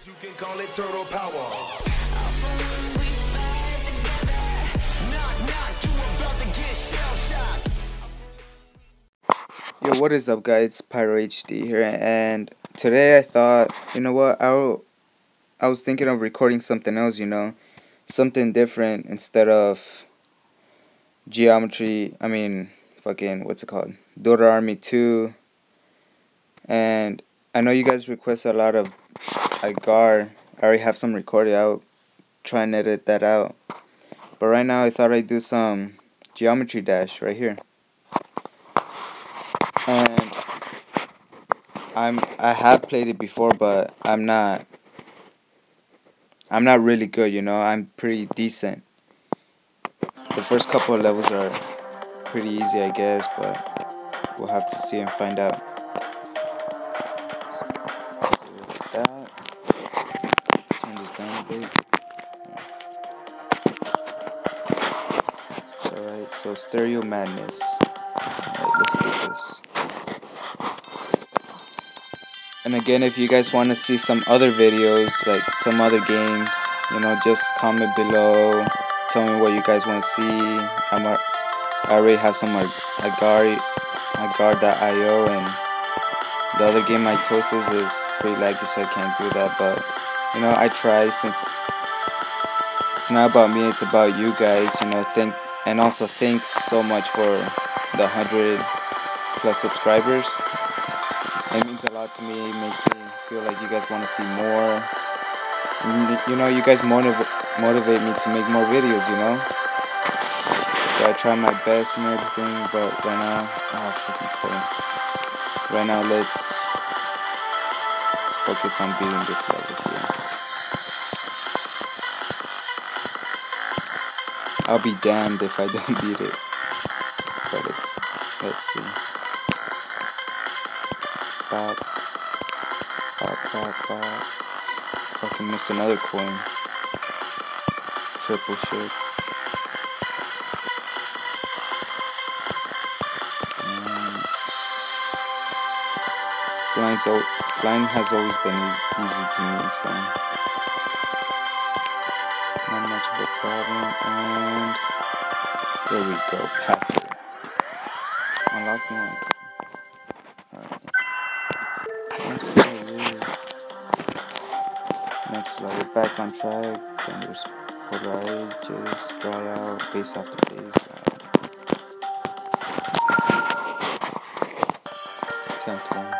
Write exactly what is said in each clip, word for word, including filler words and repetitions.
You can call it turtle power. Yo, what is up, guys? It's Pyro H D here, and today I thought, you know what, I, w- I was thinking of recording something else, you know, something different instead of Geometry, I mean, fucking, what's it called, Dota Army two, and I know you guys request a lot of Igar. I already have some recorded out, try and edit that out, but right now I thought I'd do some Geometry Dash right here. And I'm I have played it before, but I'm not I'm not really good, you know. I'm pretty decent. The first couple of levels are pretty easy, I guess, but we'll have to see and find out. Like that. Turn this down a bit. It's alright, so Stereo Madness. Alright, let's do this. And again, if you guys want to see some other videos, like some other games, you know, just comment below. Tell me what you guys want to see. I'm a, I already have some like Agar, Agar dot i o, and the other game, Mitosis, is pretty laggy, so I can't do that. But you know, I try, since it's not about me, it's about you guys. You know, thank and also thanks so much for the hundred plus subscribers. It means a lot to me. It makes me feel like you guys want to see more. And, you know, you guys motiv- motivate me to make more videos, you know. So I try my best and everything, but right now, ah, fucking cool. Right now, let's, let's focus on beating this level here. I'll be damned if I don't beat it. But it's, let's see. Bop, bop, bop, bop. Fucking miss another coin. Triple shits. Um, flying's o flying has always been e easy to me, so not much of a problem. And there we go, past it. Unlock one. Alright. Next level, back on track. Then there's Polar Ages, Dry Out, base after base. Tenth one.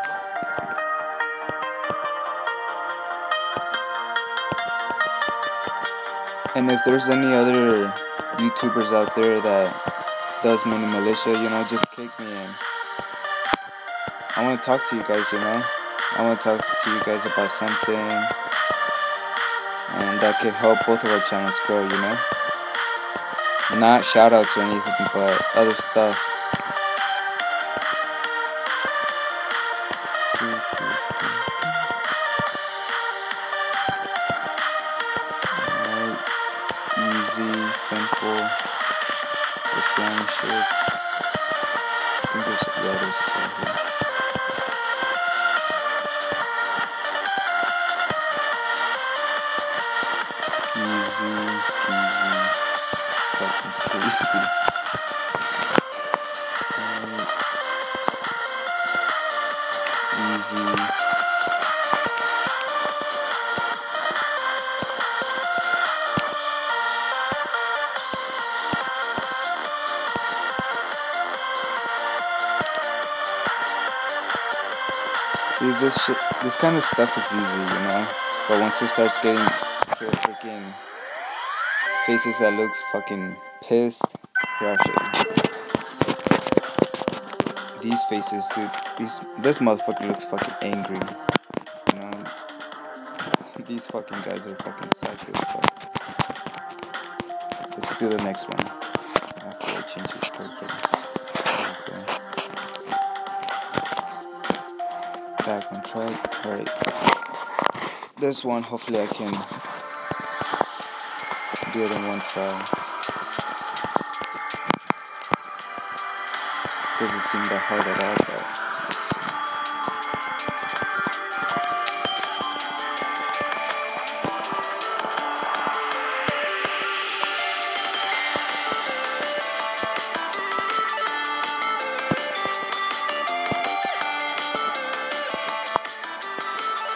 And if there's any other YouTubers out there that does Mini Militia, you know, just kick me in. I want to talk to you guys, you know. I want to talk to you guys about something, and that could help both of our channels grow, you know. Not shoutouts or anything, but other stuff. Alright, easy, simple, the flying shit. I think there's a, yeah, there's a stuff here. Easy, easy, fucking so easy. Right. Easy. See, this shit, this kind of stuff is easy, you know, but once it starts getting to freaking faces that looks fucking pissed, here, I'll show you. These faces, dude, these, this motherfucker looks fucking angry, you know. These fucking guys are fucking psychos, but let's do the next one after I change his character. Okay. Back on track. Alright. This one, hopefully I can do it in one try. Doesn't seem that hard at all, but let's see.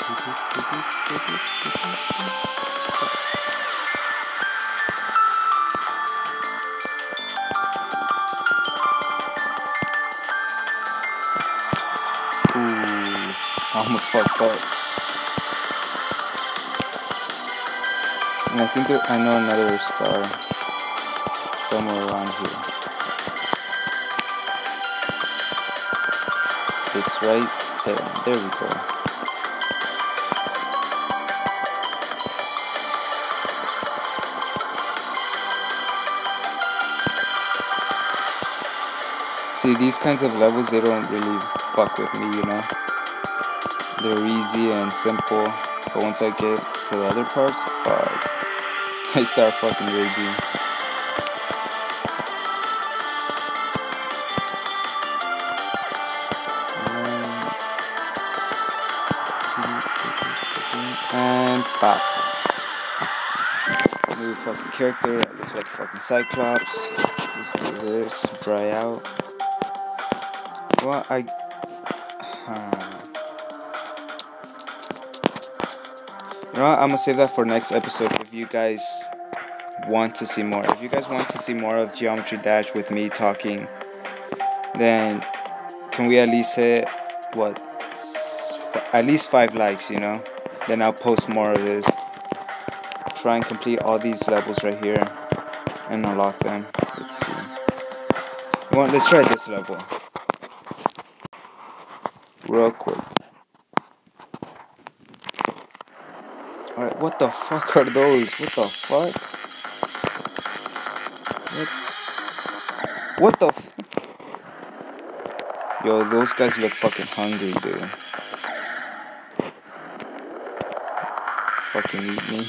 Ooh, I almost fucked up. And I think there, I know another star somewhere around here. It's right there. There we go. See, these kinds of levels, they don't really fuck with me, you know? They're easy and simple, but once I get to the other parts, fuck. I start fucking raging. And pop. New fucking character that looks like a fucking Cyclops. Let's do this. Dry out. Well, I. Huh. You know what? I'm gonna save that for next episode. If you guys want to see more, if you guys want to see more of Geometry Dash with me talking, then can we at least hit what? At least five likes, you know? Then I'll post more of this. Try and complete all these levels right here and unlock them. Let's see. Well, let's try this level real quick. Alright, what the fuck are those? What the fuck? What? What the f- Yo, those guys look fucking hungry, dude. Fucking eat me.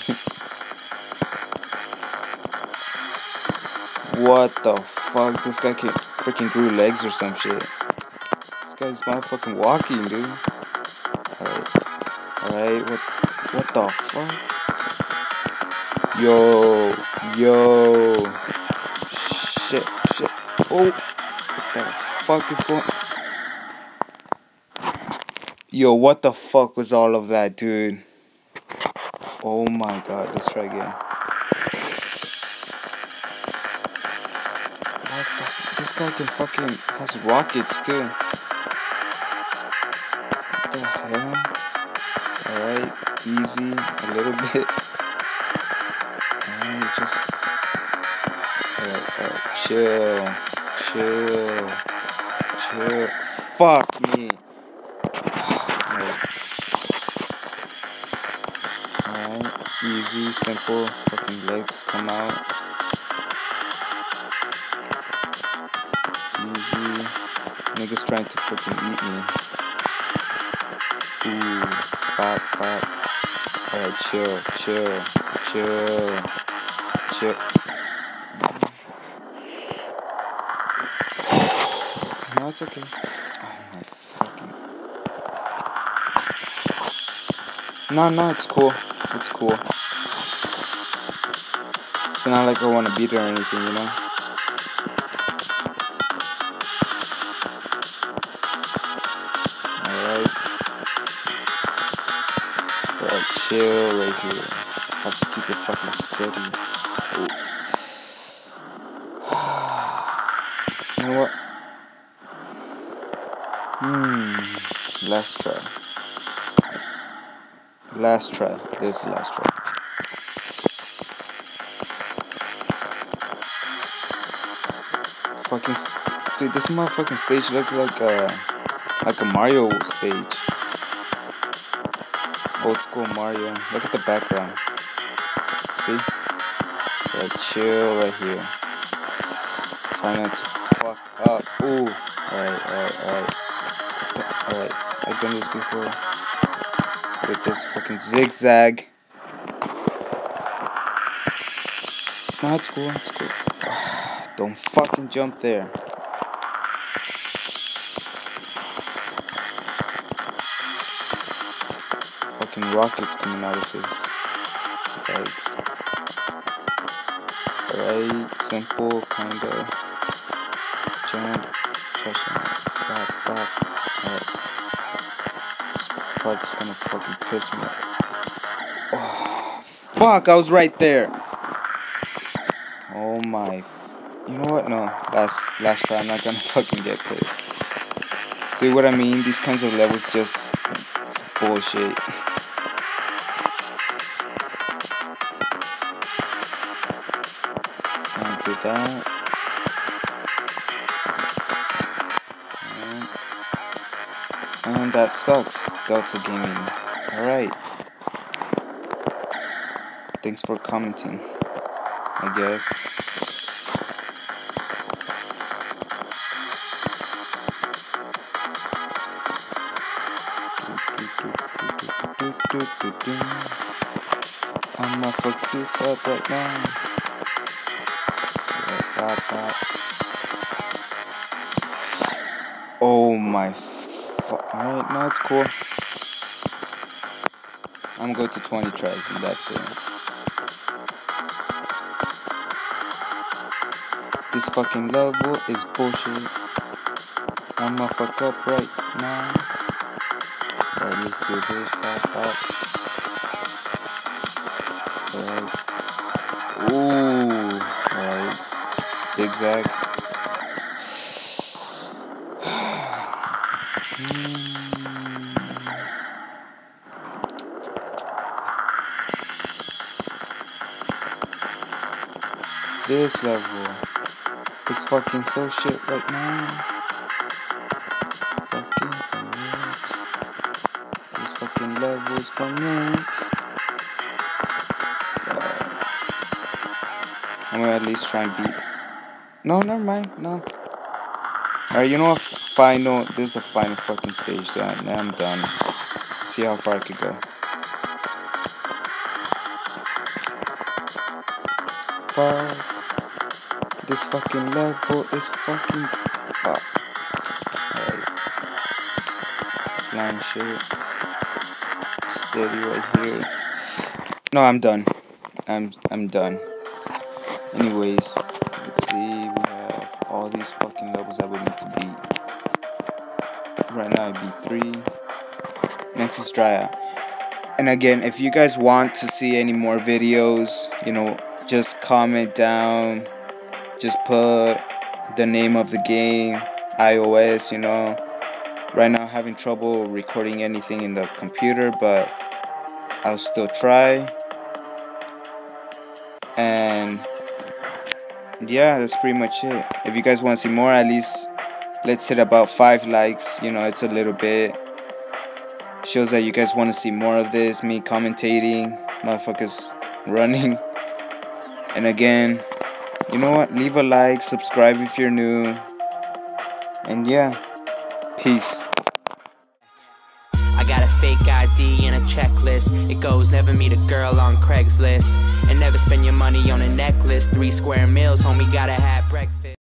What the fuck? This guy can freaking grew legs or some shit. This guy's motherfucking walking, dude. Alright. Alright, what what the fuck? Yo, yo. Shit, shit. Oh, what the fuck is going? Yo, what the fuck was all of that, dude? Oh my god, let's try again. What the f- This guy can fucking has rockets too. What the hell? Alright, easy, a little bit. Alright, just alright, alright, chill, chill, chill. Fuck me. Alright. Alright, easy, simple, fucking legs come out. Easy. Niggas trying to freaking eat me. Ooh, bop, bop. Alright, chill, chill, chill, chill. No, it's okay. Oh my fucking. No, no, it's cool. It's cool. It's not like I want to beat her or anything, you know? Alright. Alright, chill right here. Have to keep it fucking steady. Ooh. You know what? Hmm. Last try. Last try. This is the last try. Fucking st- dude, this motherfucking stage looks like a like a Mario stage. Old school Mario. Look at the background. See? Right, chill right here. Try not to fuck up. Ooh. Alright, alright, alright. Alright. I've done this before. With this fucking zigzag. No, it's cool, it's cool. Don't fucking jump there. Fucking rockets coming out of his legs. Alright, simple, kinda. Jump, touch him, back, back. Alright. part that's gonna fucking piss me off. Oh, fuck, I was right there. Oh my. You know what? No, last, last try, I'm not gonna fucking get pissed. See what I mean? These kinds of levels just, it's bullshit. I'll do that. And, and that sucks, Delta Gaming. Alright. Thanks for commenting, I guess. I'ma fuck this up right now. Oh my fu- alright, no, it's cool. I'm going to twenty tries and that's it. This fucking level is bullshit. I'ma fuck up right now. Alright, let's do this. Pop, pop. Alright. Ooh. Alright. Zigzag. This level is fucking so shit right now. Fucking for nerds. This fucking level is for nerds. Uh, I'm gonna at least try and beat. No, never mind. No. Alright, you know what? Final. This is the final fucking stage. So now I'm done. Let's see how far I could go. Fuck. This fucking level is fucking fuck. Alright. Flying shit. Steady right here. No, I'm done. I'm I'm done. Anyways, let's see. We have all these fucking levels that we need to beat. Right now I beat three. Next is Dry Out. And again, if you guys want to see any more videos, you know, just comment down. Just put the name of the game, iOS, you know. Right now I'm having trouble recording anything in the computer, but I'll still try. And yeah, that's pretty much it. If you guys want to see more, at least let's hit about five likes. You know, it's a little bit. Shows that you guys want to see more of this, me commentating, motherfuckers running. And again, you know what? Leave a like, subscribe if you're new. And yeah, peace. I got a fake I D and a checklist. It goes never meet a girl on Craigslist, and never spend your money on a necklace. Three square meals, homie, gotta have breakfast.